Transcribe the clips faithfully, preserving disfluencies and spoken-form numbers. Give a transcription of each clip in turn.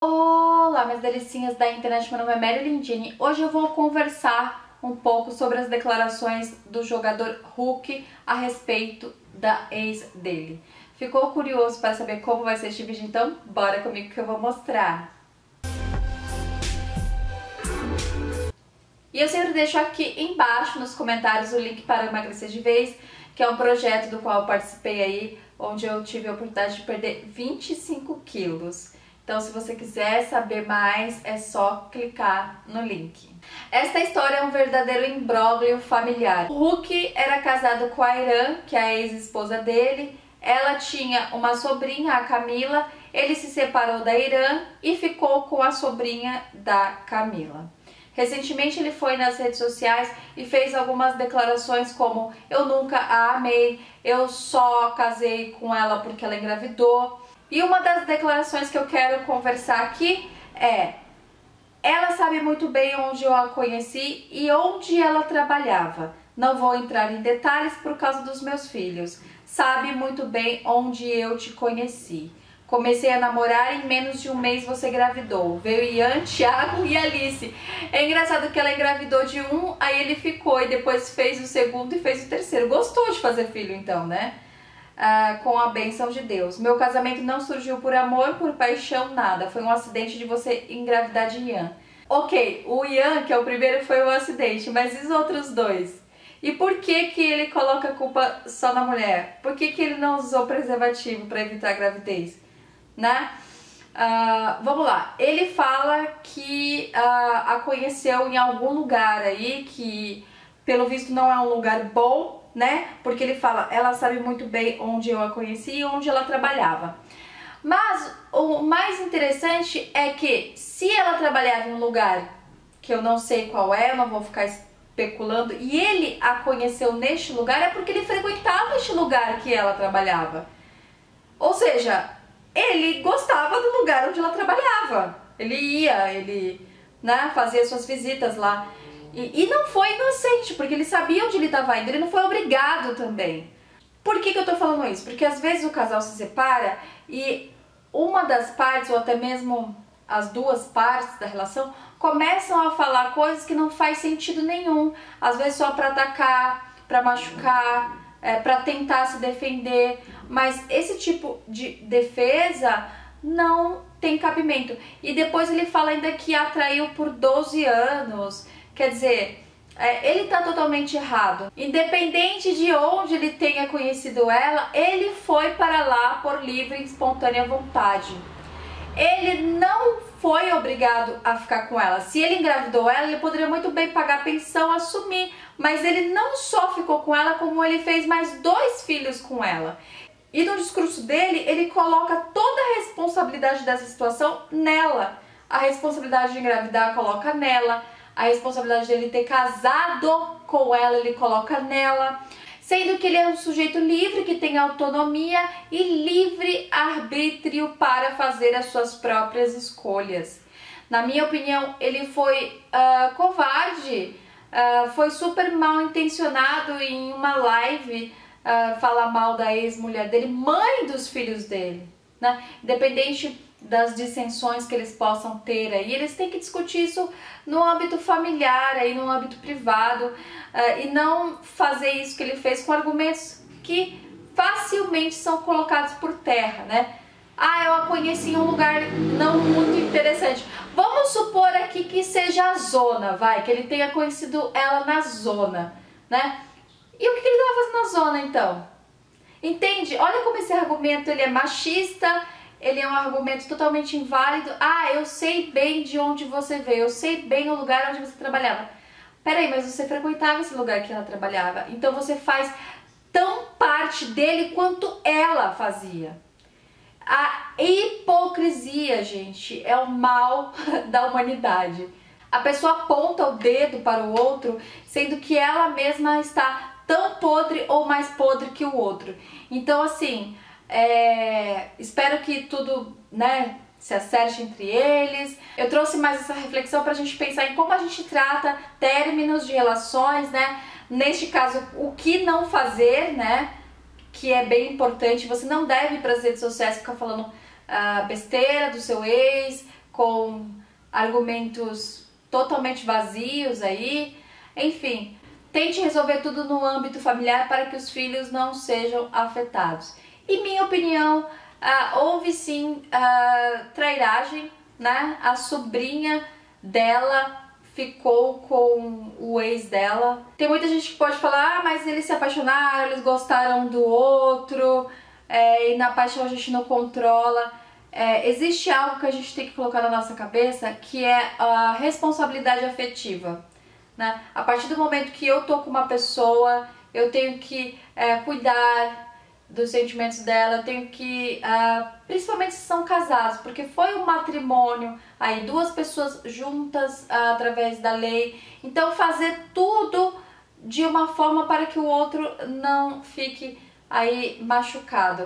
Olá, minhas delicinhas da internet, meu nome é Mary Lindini. Hoje eu vou conversar um pouco sobre as declarações do jogador Hulk a respeito da ex dele. Ficou curioso para saber como vai ser este vídeo? Então bora comigo que eu vou mostrar. E eu sempre deixo aqui embaixo nos comentários o link para Emagrecer de Vez, que é um projeto do qual eu participei aí, onde eu tive a oportunidade de perder vinte e cinco quilos. Então, se você quiser saber mais, é só clicar no link. Esta história é um verdadeiro imbróglio familiar. O Hulk era casado com a Irã, que é a ex-esposa dele. Ela tinha uma sobrinha, a Camila. Ele se separou da Irã e ficou com a sobrinha da Camila. Recentemente ele foi nas redes sociais e fez algumas declarações como: eu nunca a amei, eu só casei com ela porque ela engravidou. E uma das declarações que eu quero conversar aqui é: ela sabe muito bem onde eu a conheci e onde ela trabalhava. Não vou entrar em detalhes por causa dos meus filhos. Sabe muito bem onde eu te conheci. Comecei a namorar, em menos de um mês você engravidou. Veio Ian, Thiago e Alice. É engraçado que ela engravidou de um, aí ele ficou e depois fez o segundo e fez o terceiro. Gostou de fazer filho então, né? Ah, com a bênção de Deus. Meu casamento não surgiu por amor, por paixão, nada. Foi um acidente de você engravidar de Ian. Ok, o Ian, que é o primeiro, foi um acidente, mas e os outros dois? E por que que ele coloca a culpa só na mulher? Por que que ele não usou preservativo para evitar a gravidez? Né? Ah, vamos lá. Ele fala que ah, a conheceu em algum lugar aí, que pelo visto não é um lugar bom, né? Porque ele fala, ela sabe muito bem onde eu a conheci e onde ela trabalhava. Mas o mais interessante é que se ela trabalhava em um lugar que eu não sei qual é, eu não vou ficar especulando, e ele a conheceu neste lugar, é porque ele frequentava este lugar que ela trabalhava. Ou seja, ele gostava do lugar onde ela trabalhava. Ele ia, ele, né, fazia suas visitas lá. E, e não foi inocente, porque ele sabia onde ele estava indo, ele não foi obrigado também. Por que que eu tô falando isso? Porque às vezes o casal se separa e uma das partes, ou até mesmo as duas partes da relação, começam a falar coisas que não faz sentido nenhum. Às vezes só para atacar, para machucar, é, para tentar se defender. Mas esse tipo de defesa não tem cabimento. E depois ele fala ainda que a traiu por doze anos. Quer dizer, é, ele tá totalmente errado. Independente de onde ele tenha conhecido ela, ele foi para lá por livre e espontânea vontade. Ele não foi obrigado a ficar com ela. Se ele engravidou ela, ele poderia muito bem pagar a pensão, assumir. Mas ele não só ficou com ela, como ele fez mais dois filhos com ela. E no discurso dele, ele coloca toda a responsabilidade dessa situação nela. A responsabilidade de engravidar coloca nela. A responsabilidade dele ter casado com ela, ele coloca nela. Sendo que ele é um sujeito livre, que tem autonomia e livre arbítrio para fazer as suas próprias escolhas. Na minha opinião, ele foi uh, covarde, uh, foi super mal intencionado em uma live uh, falar mal da ex-mulher dele, mãe dos filhos dele, né? Independente das dissensões que eles possam ter aí, eles têm que discutir isso no âmbito familiar, aí no âmbito privado, uh, e não fazer isso que ele fez com argumentos que facilmente são colocados por terra, né? Ah, eu a conheci em um lugar não muito interessante. Vamos supor aqui que seja a zona, vai, que ele tenha conhecido ela na zona, né? E o que ele estava fazendo na zona, então? Entende? Olha como esse argumento ele é machista. Ele é um argumento totalmente inválido. Ah, eu sei bem de onde você veio, eu sei bem o lugar onde você trabalhava. Peraí, mas você frequentava esse lugar que ela trabalhava. Então você faz tão parte dele quanto ela fazia. A hipocrisia, gente, é o mal da humanidade. A pessoa aponta o dedo para o outro, sendo que ela mesma está tão podre ou mais podre que o outro. Então, assim... É, espero que tudo, né, se acerte entre eles. Eu trouxe mais essa reflexão pra gente pensar em como a gente trata términos de relações, né? Neste caso, o que não fazer, né? Que é bem importante. Você não deve ir para as redes sociais ficar falando ah, besteira do seu ex, com argumentos totalmente vazios aí. Enfim, tente resolver tudo no âmbito familiar para que os filhos não sejam afetados. Em minha opinião, ah, houve sim ah, trairagem, né? A sobrinha dela ficou com o ex dela. Tem muita gente que pode falar, ah, mas eles se apaixonaram, eles gostaram do outro, é, e na paixão a gente não controla. É, existe algo que a gente tem que colocar na nossa cabeça, que é a responsabilidade afetiva, né? A partir do momento que eu tô com uma pessoa, eu tenho que é, cuidar dos sentimentos dela, eu tenho que, uh, principalmente se são casados, porque foi um matrimônio, aí duas pessoas juntas uh, através da lei, então fazer tudo de uma forma para que o outro não fique aí machucado.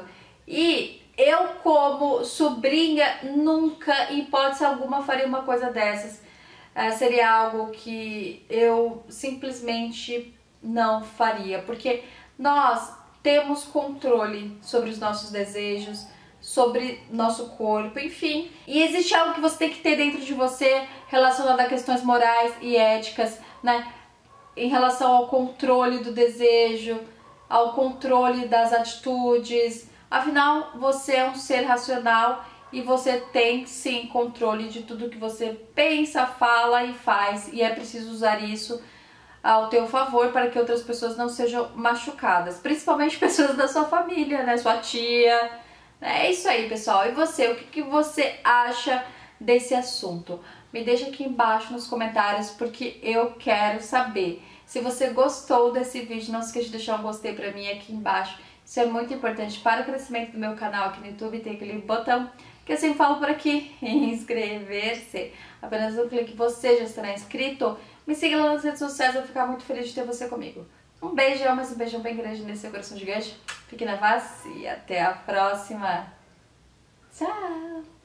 E eu, como sobrinha, nunca, em hipótese alguma, faria uma coisa dessas. Uh, seria algo que eu simplesmente não faria, porque nós temos controle sobre os nossos desejos, sobre nosso corpo, enfim. E existe algo que você tem que ter dentro de você relacionado a questões morais e éticas, né? Em relação ao controle do desejo, ao controle das atitudes. Afinal, você é um ser racional e você tem sim controle de tudo que você pensa, fala e faz. E é preciso usar isso ao teu favor para que outras pessoas não sejam machucadas, principalmente pessoas da sua família, né, sua tia. É isso aí, pessoal. E você, o que, que você acha desse assunto? Me deixa aqui embaixo nos comentários, porque eu quero saber. Se você gostou desse vídeo, não se esqueça de deixar um gostei pra mim aqui embaixo. Isso é muito importante para o crescimento do meu canal aqui no YouTube. Tem aquele botão que eu sempre falo por aqui, inscrever-se. Apenas um clique você já estará inscrito. Me siga lá nas redes sociais, eu vou ficar muito feliz de ter você comigo. Um beijão, mas um beijão bem grande nesse seu coração gigante. Fique na paz e até a próxima. Tchau!